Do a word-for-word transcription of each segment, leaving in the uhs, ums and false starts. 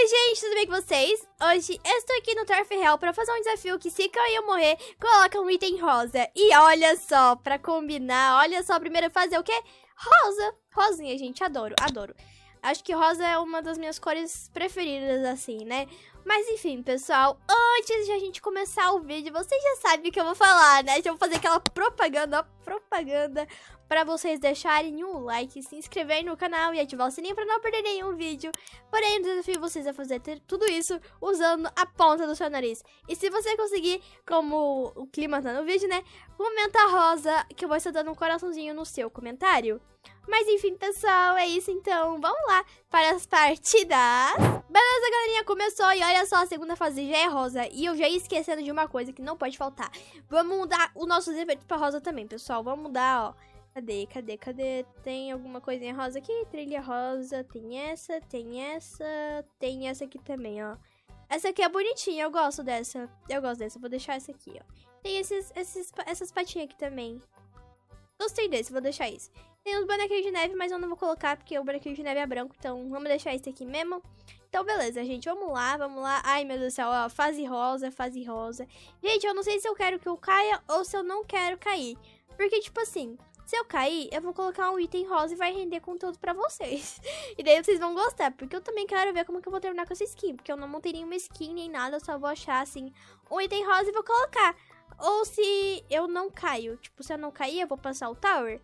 Oi gente, tudo bem com vocês? Hoje eu estou aqui no Turf Real para fazer um desafio que se cair eu morrer, coloca um item rosa. E olha só, para combinar, olha só, primeiro fazer o quê? Rosa, rosinha, gente, adoro, adoro. Acho que rosa é uma das minhas cores preferidas, assim, né? Mas enfim, pessoal, antes de a gente começar o vídeo, vocês já sabem o que eu vou falar, né? Eu vou fazer aquela propaganda, ó, propaganda, pra vocês deixarem um like, se inscreverem no canal e ativar o sininho pra não perder nenhum vídeo. Porém, eu desafio vocês a fazer tudo isso usando a ponta do seu nariz. E se você conseguir, como o clima tá no vídeo, né? Comenta rosa, que eu vou estar dando um coraçãozinho no seu comentário. Mas enfim, pessoal, é isso então. Vamos lá para as partidas. Beleza, galerinha, começou. E olha só, a segunda fase já é rosa. E eu já ia esquecendo de uma coisa que não pode faltar. Vamos mudar os nossos efeitos para rosa também, pessoal. Vamos mudar, ó. Cadê, cadê, cadê? Tem alguma coisinha rosa aqui? Trilha rosa, tem essa, tem essa, tem essa aqui também, ó. Essa aqui é bonitinha, eu gosto dessa. Eu gosto dessa, vou deixar essa aqui, ó. Tem esses, esses, essas patinhas aqui também. Gostei desse, vou deixar isso. Tem os bonequinhos de neve, mas eu não vou colocar porque o bonequinho de neve é branco, então vamos deixar esse aqui mesmo. Então, beleza, gente, vamos lá, vamos lá. Ai, meu Deus do céu, ó, fase rosa, fase rosa. Gente, eu não sei se eu quero que eu caia ou se eu não quero cair. Porque, tipo assim, se eu cair, eu vou colocar um item rosa e vai render conteúdo pra vocês. E daí vocês vão gostar, porque eu também quero ver como que eu vou terminar com essa skin. Porque eu não montei nenhuma skin nem nada, eu só vou achar, assim, um item rosa e vou colocar. Ou se eu não caio, tipo, se eu não cair, eu vou passar o tower.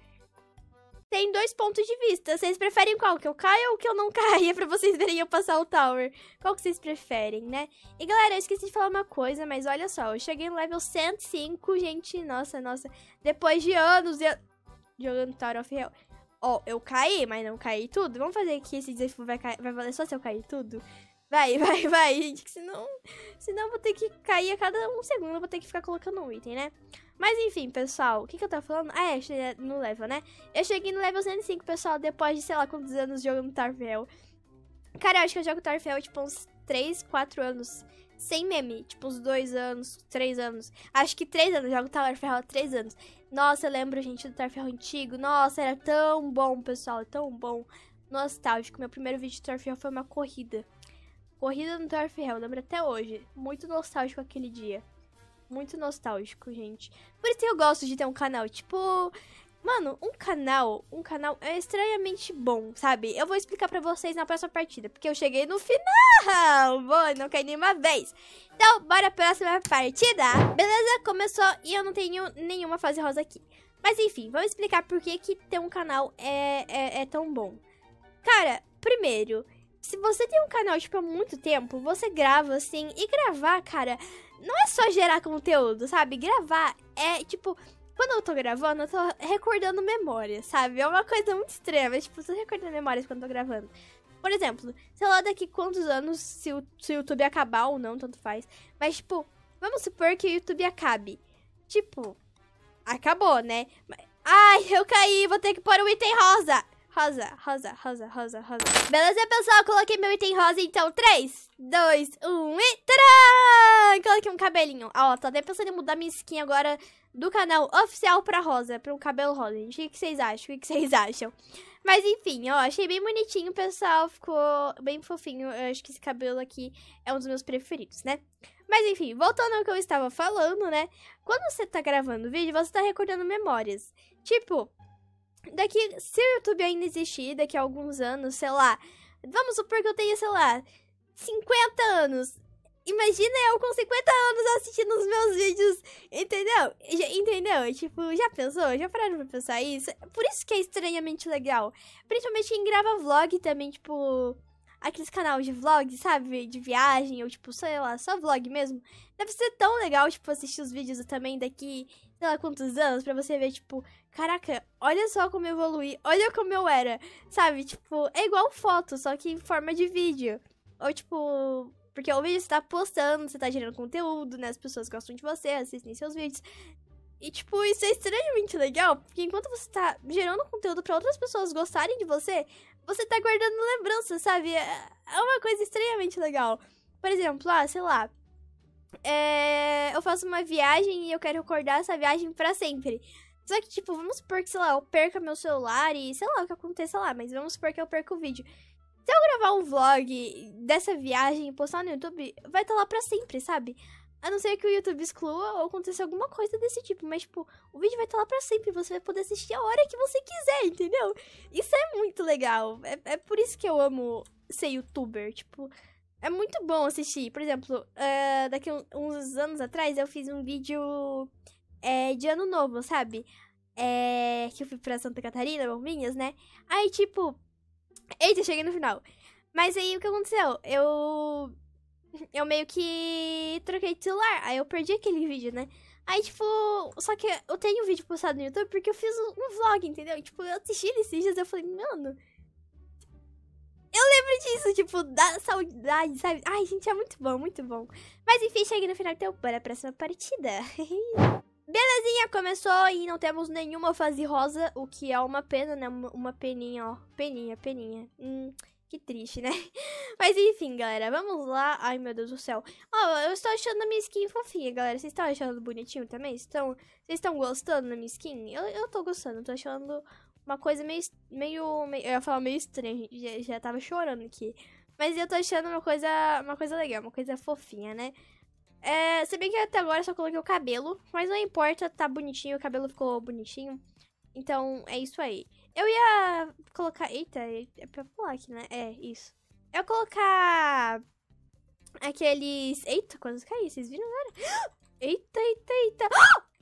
Tem dois pontos de vista. Vocês preferem qual? Que eu caia ou que eu não caia? Pra vocês verem eu passar o tower. Qual que vocês preferem, né? E galera, eu esqueci de falar uma coisa, mas olha só. Eu cheguei no level cento e cinco, gente. Nossa, nossa. Depois de anos eu... jogando Tower of Hell. Ó, eu caí, mas não caí tudo. Vamos fazer aqui esse desafio vai, cair, vai valer só se eu cair tudo? Vai, vai, vai, gente. Que senão, senão eu vou ter que cair a cada um segundo. Eu vou ter que ficar colocando um item, né? Mas enfim, pessoal, o que, que eu tava falando? Ah, é, cheguei no level, né? Eu cheguei no level cento e cinco, pessoal, depois de sei lá quantos anos jogando Tarfel. Cara, eu acho que eu jogo Tarfel, tipo, uns três, quatro anos. Sem meme, tipo, uns dois anos, três anos. Acho que três anos, eu jogo Tarfel há três anos. Nossa, eu lembro, gente, do Tarfel antigo. Nossa, era tão bom, pessoal, tão bom. Nostálgico. Meu primeiro vídeo de Tarfel foi uma corrida. Corrida no Tarfel, eu lembro até hoje. Muito nostálgico aquele dia. Muito nostálgico, gente. Por isso que eu gosto de ter um canal, tipo... Mano, um canal, um canal é estranhamente bom, sabe? Eu vou explicar pra vocês na próxima partida, porque eu cheguei no final. Boa, não caí nenhuma vez. Então, bora pra próxima partida. Beleza? Começou e eu não tenho nenhuma fase rosa aqui. Mas enfim, vamos explicar por que que ter um canal é, é, é tão bom. Cara, primeiro... se você tem um canal, tipo, há muito tempo, você grava, assim, e gravar, cara, não é só gerar conteúdo, sabe? Gravar é, tipo, quando eu tô gravando, eu tô recordando memórias, sabe? É uma coisa muito extrema, tipo, eu tô recordando memórias quando eu tô gravando. Por exemplo, sei lá daqui quantos anos, se o, se o YouTube acabar ou não, tanto faz. Mas, tipo, vamos supor que o YouTube acabe. Tipo, acabou, né? Ai, eu caí, vou ter que pôr um item rosa. Rosa, rosa, rosa, rosa, rosa. Beleza, pessoal? Coloquei meu item rosa, então. três, dois, um e... tcharam! Coloquei um cabelinho. Ó, tô até pensando em mudar minha skin agora do canal oficial pra rosa, pra um cabelo rosa, gente. O que vocês acham? O que vocês acham? Mas enfim, ó, achei bem bonitinho, pessoal. Ficou bem fofinho. Eu acho que esse cabelo aqui é um dos meus preferidos, né? Mas enfim, voltando ao que eu estava falando, né? Quando você tá gravando vídeo, você tá recordando memórias. Tipo... daqui, se o YouTube ainda existir, daqui a alguns anos, sei lá, vamos supor que eu tenha, sei lá, cinquenta anos. Imagina eu com cinquenta anos assistindo os meus vídeos, entendeu? Entendeu? Tipo, já pensou? Já pararam pra pensar isso? Por isso que é estranhamente legal. Principalmente quem grava vlog também, tipo... aqueles canais de vlog, sabe? De viagem, ou tipo, sei lá, só vlog mesmo. Deve ser tão legal, tipo, assistir os vídeos também daqui, sei lá quantos anos, pra você ver, tipo, caraca, olha só como eu evoluí, olha como eu era, sabe? Tipo, é igual foto, só que em forma de vídeo. Ou tipo, porque o vídeo você tá postando, você tá gerando conteúdo, né? As pessoas gostam de você, assistem seus vídeos. E, tipo, isso é estranhamente legal, porque enquanto você tá gerando conteúdo pra outras pessoas gostarem de você, você tá guardando lembranças, sabe? É uma coisa extremamente legal. Por exemplo, ah, sei lá, é... eu faço uma viagem e eu quero recordar essa viagem pra sempre. Só que, tipo, vamos supor que, sei lá, eu perca meu celular e sei lá o que aconteça lá, mas vamos supor que eu perca o vídeo. Se eu gravar um vlog dessa viagem e postar no YouTube, vai estar lá pra sempre, sabe? A não ser que o YouTube exclua ou aconteça alguma coisa desse tipo. Mas, tipo, o vídeo vai estar lá pra sempre. Você vai poder assistir a hora que você quiser, entendeu? Isso é muito legal. É, é por isso que eu amo ser youtuber. Tipo, é muito bom assistir. Por exemplo, uh, daqui um, uns anos atrás eu fiz um vídeo é, de ano novo, sabe? É, que eu fui pra Santa Catarina, Bombinhas, né? Aí, tipo... Eita, cheguei no final. Mas aí, o que aconteceu? Eu... Eu meio que troquei de celular, aí eu perdi aquele vídeo, né? Aí, tipo, só que eu tenho um vídeo postado no YouTube porque eu fiz um, um vlog, entendeu? E, tipo, eu assisti esses dias e eu falei, mano... Eu lembro disso, tipo, da saudade, sabe? Ai, gente, é muito bom, muito bom. Mas, enfim, cheguei no final, então, para a próxima partida. Belezinha, começou e não temos nenhuma fase rosa, o que é uma pena, né? Uma, uma peninha, ó. Peninha, peninha. Hum... Que triste, né? Mas enfim, galera, vamos lá. Ai, meu Deus do céu. Ó, oh, eu estou achando a minha skin fofinha, galera. Vocês estão achando bonitinho também? Estão... Vocês estão gostando da minha skin? Eu, eu tô gostando, tô achando uma coisa meio... meio, meio eu ia falar meio estranha, já, já tava chorando aqui. Mas eu tô achando uma coisa, uma coisa legal, uma coisa fofinha, né? É, se bem que até agora eu só coloquei o cabelo, mas não importa, tá bonitinho, o cabelo ficou bonitinho. Então, é isso aí. Eu ia colocar... Eita, é pra pular aqui, né? É, isso. Eu ia colocar... Aqueles... Eita, quantos caí? Vocês viram agora? Eita, eita, eita.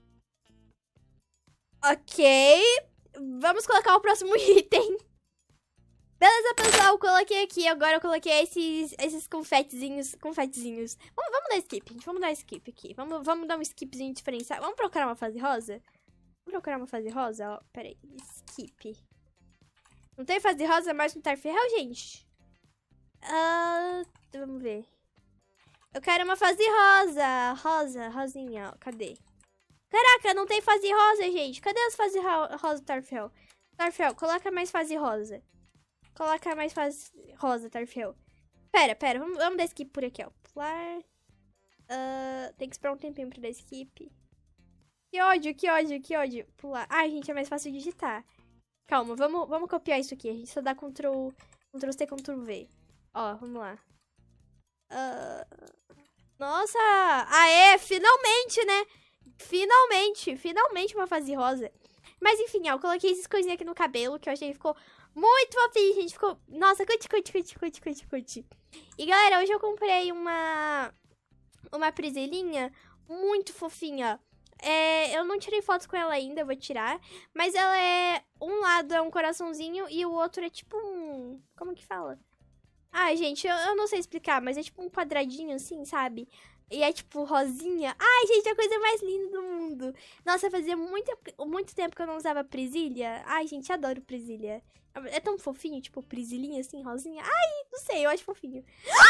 Ok. Vamos colocar o próximo item. Beleza, pessoal. Coloquei aqui. Agora eu coloquei esses, esses confetezinhos. Confetezinhos. Vamos, vamos dar skip, gente. Vamos dar skip aqui. Vamos, vamos dar um skipzinho diferenciado. Vamos procurar uma fase rosa? Vamos procurar uma fase rosa? Ó, pera aí. Skip. Não tem fase rosa mais no Tarferrel, gente? Uh, vamos ver. Eu quero uma fase rosa. Rosa, rosinha, ó. Cadê? Caraca, não tem fase rosa, gente. Cadê as fases ro rosa do Tarferrel? Tarferrel, coloca mais fase rosa. Coloca mais fase rosa, Tarferrel. Pera, pera. Vamos, vamos dar skip por aqui, ó. Pular. Uh, tem que esperar um tempinho pra dar skip. Que ódio, que ódio, que ódio. Pular. Ai, gente, é mais fácil digitar. Calma, vamos, vamos copiar isso aqui. A gente só dá Ctrl, Ctrl C, Ctrl V. Ó, vamos lá. Uh... Nossa! Aê, finalmente, né? Finalmente, finalmente uma fase rosa. Mas enfim, ó, eu coloquei essas coisinhas aqui no cabelo, que eu achei que ficou muito fofinho, gente. Ficou... Nossa, curte, curte, curte, curte, curte, curte. E galera, hoje eu comprei uma... Uma presilhinha muito fofinha. É, eu não tirei fotos com ela ainda, eu vou tirar. Mas ela é... Um lado é um coraçãozinho e o outro é tipo um... Como que fala? Ah, gente, eu, eu não sei explicar, mas é tipo um quadradinho assim, sabe? E é tipo rosinha. Ai, gente, é a coisa mais linda do mundo. Nossa, fazia muito, muito tempo que eu não usava presilha. Ai, gente, adoro presilha. É tão fofinho, tipo presilhinha assim, rosinha. Ai, não sei, eu acho fofinho.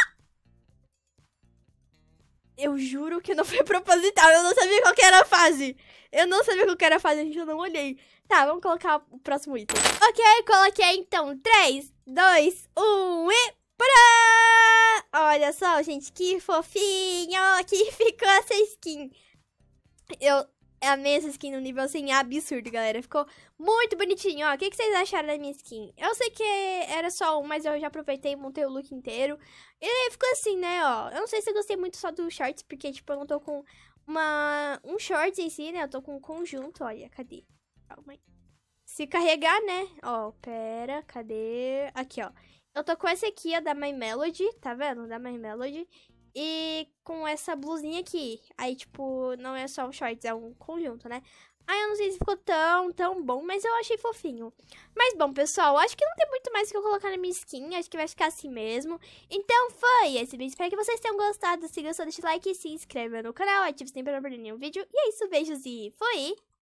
Eu juro que não foi proposital, eu não sabia qual que era a fase. Eu não sabia qual que era a fase, gente, eu não olhei. Tá, vamos colocar o próximo item. Ok, coloquei então. três, dois, um e... Pra! Olha só, gente, que fofinho que ficou essa skin. Eu amei essa skin no nível, assim, absurdo, galera. Ficou muito bonitinho, ó. O que, que vocês acharam da minha skin? Eu sei que era só um, mas eu já aproveitei e montei o look inteiro. E ficou assim, né, ó. Eu não sei se eu gostei muito só dos shorts, porque, tipo, eu não tô com uma... um shorts em si, né? Eu tô com um conjunto, olha, cadê? Calma aí. Se carregar, né? Ó, pera, cadê? Aqui, ó. Eu tô com essa aqui, a da My Melody, tá vendo? Da My Melody. E com essa blusinha aqui. Aí, tipo, não é só um shorts, é um conjunto, né? Aí eu não sei se ficou tão, tão bom, mas eu achei fofinho. Mas bom, pessoal, acho que não tem muito mais que eu colocar na minha skin. Acho que vai ficar assim mesmo. Então foi esse vídeo. Espero que vocês tenham gostado. Se gostou, deixa o like e se inscreva no canal. Ative sempre pra não perder nenhum vídeo. E é isso, beijos e fui!